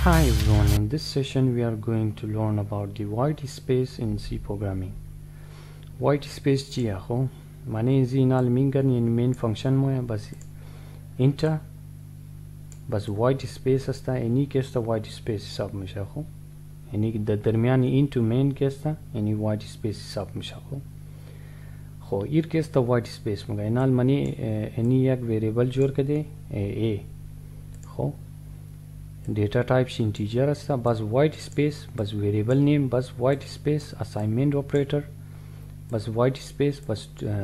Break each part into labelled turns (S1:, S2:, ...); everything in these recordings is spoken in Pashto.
S1: Hi everyone, in this session we are going to learn about the white space in C programming. White space چیه خو؟ معنی زینال مینگن یعنی مین فنکشن موه بس اینتا بس white space استا اینی که استا white space حساب میشه خو؟ یعنی در درمیان این تو مین که استا یعنی white space حساب میشه خو؟ خو ایر که استا white space موگه اینال معنی اینی یک ویریبل جور کده A خو؟ data type शी integer असता बस white space बस variable name बस white space assignment operator बस white space बस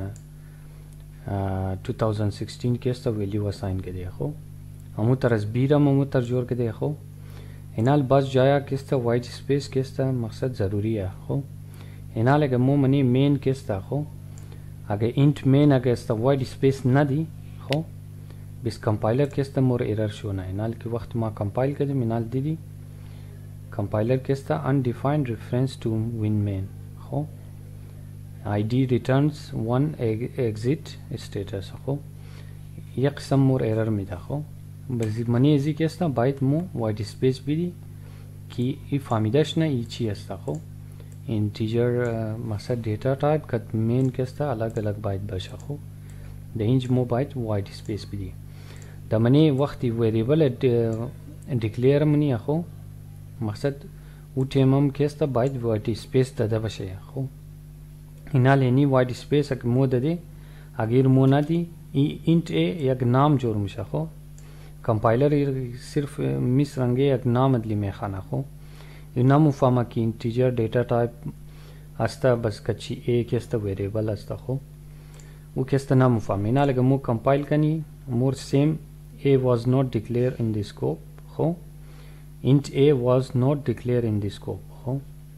S1: 2016 के असता value assign के देखो हमू तरस बीरम हमू तर जोर के देखो इनाल बस जाया के असता white space के असता मकसद ज़रूरी है हो इनाल अगर मो मनी main के असता हो अगर int main अगर असता white space ना दी हो بس compiler كيستا مور error شونا ينال كي وقت ما compile كده منال ديدي compiler كيستا undefined reference to win main خو id returns one exit status خو ये قسم مور error ميدا خو بس مني ازي كيستا بايت مو white space بيدي كي فاميداش نا يچي استا خو integer مقصد data type كت main كيستا अलग अलग بايت باشا خو دهينج مو بايت white space بيدي دا منی وقتی ویریبل دیکلیر منی اخو مقصد او تیمم کستا باید وایت سپیس داده باشه خو اینا لینی وایت سپیس اگه مو داده اگر مو ندی اینت یک نام جور میشه خو کمپایلر صرف میس رنگه یک نام ادلی میخانه خو اینا مفهمه که اینتیجر دیتا تایپ استا بس کچی ای کستا ویریبل استا خو او کستا نام مفهمه اینا لگه مو کمپایل کنی مور سیم A was not declared in the scope हो int A was not declared in the scope हो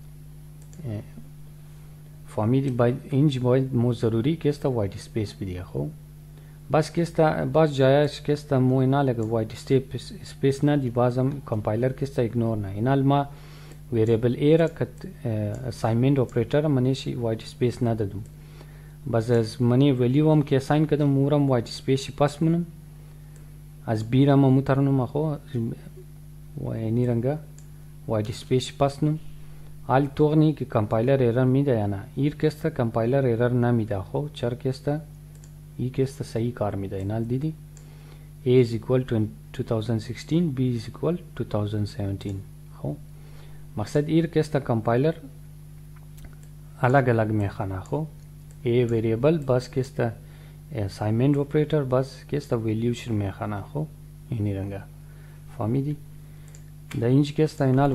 S1: फॉर्मी by inch by मो ज़रूरी केस्ता white space भी दिया हो बस केस्ता बस जाया केस्ता मो इना लगे white space ना दी बाज हम compiler केस्ता ignore ना इनाल मा variable A रखत assignment operator मनीशी white space ना दे दूँ बस मनी value हम के assign कदम मूरम white space पास मनम از بیرم مترنم اخو و اینی رنگا white space پسنم حال توغنی که کمپایلر ایرر میده یا نه ایر کستا کمپایلر ایرر نمیده خو چر کستا ای کستا صحیح کار میده اینال دیدی A is equal to 2016 B is equal 2017 خو مقصد ایر کستا کمپایلر الگ الگ میخانه خو A variable بس کستا assignment operator بس كيستا value شر ميخانا خو يني رنگا فامي دي دا इंच كيستا ينال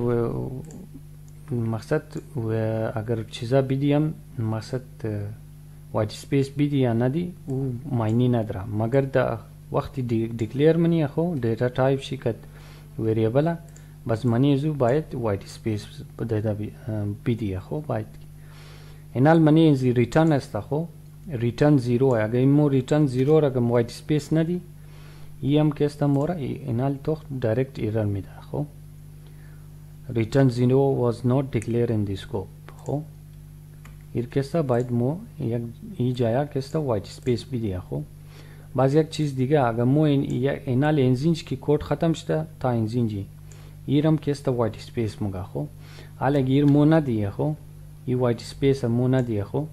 S1: مقصد و اگر چیزا بیدیم مقصد white space بیدی یا ندی او معنی نداره مگر دا وقتی declare منی خو data type شی کت variable بس منی زو باید white space دا بیدی خو باید ينال منی زي return استا خو return 0 है अगर इमो return 0 और अगर white space ना दी ये हम कैसा मोरा इनाल तो direct error में था खो return 0 was not declared in the scope खो इर कैसा बाइट मो ये जाया कैसा white space भी दिया खो बाज़ एक चीज़ दिगा अगर मो इनाल इंजिन की कोड ख़त्म शता था इंजिन जी ये हम कैसा white space मुगा खो आले गिर मो ना दिया खो ये white space मो ना दिया खो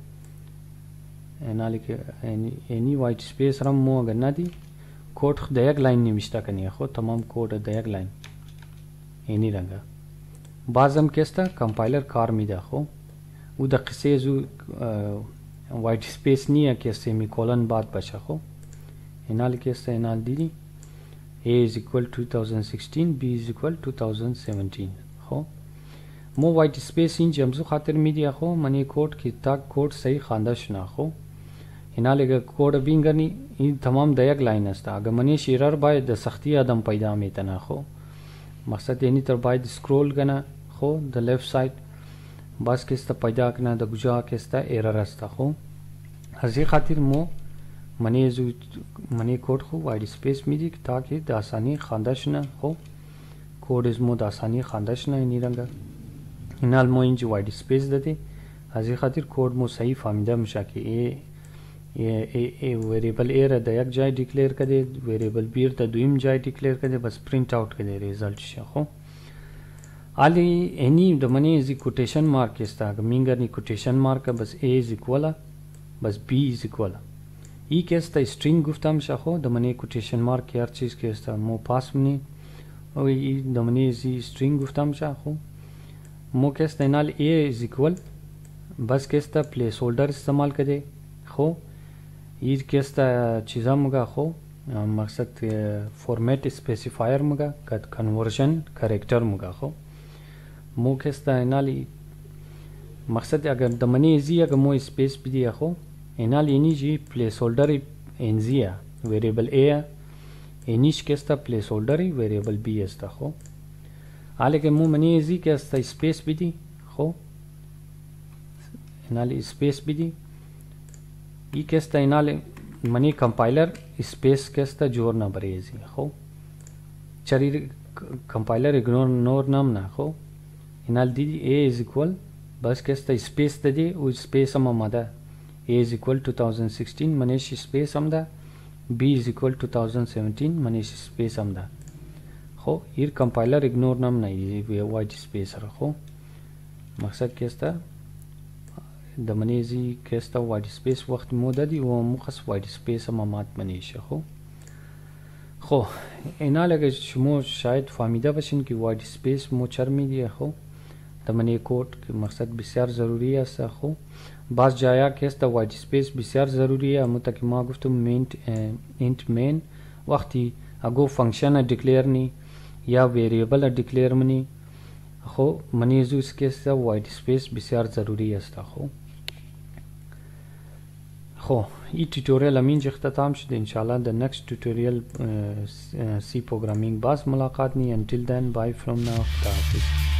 S1: any white space رم مو اگر ندی کود خود یک لاین نمیشته کنی خود تمام کود یک لاین اینی رنگه بازم کستا کمپایلر کار میده خو او د قصه زو white space نیه که سیمی کولن بعد بشه خو اینال کستا اینال دیدی A is equal 2016 B is equal 2017 خو مو white space این جمزو خاطر میدی خو منی کود کی تاک کود صحیح خانده شنا خو इनाले के कोड बिंगनी इन तमाम दयक लाइन अस्ता अगर मनी शिरर बाय द सख्ती आदम पैदा में तना खो मकसद यानी तर बाय स्क्रॉल करना खो द लेफ्ट साइड बस किस्ता पैदा करना द गुजा किस्ता एरर अस्ता खो हजी खातिर मो मनी कोड खो वाइड स्पेस में दी ताकि द आसानी खानदाश ना हो कोड इस मो द आसानी खानदाश ना इन रंगा इनाल मो इंज वाइड स्पेस देते हजी खातिर कोड मो सही फामिदा मशा कि ए वेरिएबल ए र द एक जाय डिक्लेयर करे वेरिएबल बी र द दुइम जाय डिक्लेयर करे बस प्रिंट आउट करे रिजल्ट शखो Ali any domani is quotation mark ist minga ni quotation mark bas a is equal bas b is equal e ke ist string guftam shaho domani quotation mark her cheez ke ist mo pass mni o e domani is string guftam shaho mo ke ist enal a is equal बस केस्ता place holder इस्तेमाल करे खो ईद केस्ता चीज़ा मुगा खो मकसद फॉर्मेट स्पेसिफायर मुगा कन्वर्जन करेक्टर मुगा खो मो केस्ता एनाली मकसद अगर दमनी इजी अगर मो स्पेस भी दिया खो एनाली इनी जी प्लेस होल्डर एनजिया वेरिएबल ए एनिश केस्ता प्लेस होल्डर वेरिएबल बी इस्ता खो आले के मो मनी इजी केस्ता स्पेस भी दी खो इनाले स्पेस भी दी ई केस्ता इनाले मनी कंपाइलर स्पेस केस्ता जोर ना बरेजी खो चरी कंपाइलर इग्नोर नोर नाम ना खो इनाल दी ए इज इक्वल बस केस्ता स्पेस दे उ स्पेस हम मदा ए इज इक्वल 2016 मनीष स्पेस हम दा बी इज इक्वल 2017 मनीष स्पेस हम दा खो ईर कंपाइलर इग्नोर नाम ना ये वाइट स्पेस रखो मकसद केस्ता دمنیزی کستا واید سپیس وقت مدتی و مخص واید سپیس هم مات منیشه خو اینا لگه شما شاید فهمیده باشین که واید سپیس مو چرمی دیه خو دمنی کوড که مقصد بسیار ضروری است خو بعض جایا کستا واید سپیس بسیار ضروری است متا که ما گفتم اینت مین وقتی اگو فنکشن دیکلیر نی یا ویریبل دیکلیر منی خو منیزو اس کستا واید سپیس بسیار ضروری است خو خو این توتوریال همین اختتام شد انشاءالله در next tutorial C programming باز ملاقات نی until then bye from now